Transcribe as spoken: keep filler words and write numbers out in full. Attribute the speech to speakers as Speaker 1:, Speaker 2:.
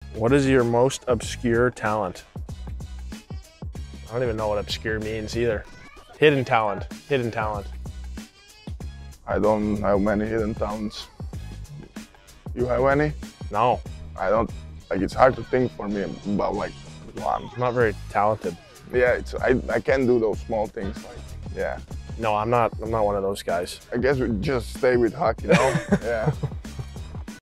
Speaker 1: What is your most obscure talent? I don't even know what obscure means either. Hidden talent, hidden talent.
Speaker 2: I don't have many hidden talents. You have any?
Speaker 1: No.
Speaker 2: I don't, like it's hard to think for me about like one.
Speaker 1: I'm not very talented.
Speaker 2: Yeah, it's, I, I can do those small things like, yeah.
Speaker 1: No, I'm not, I'm not one of those guys.
Speaker 2: I guess we just stay with hockey, you know? Yeah.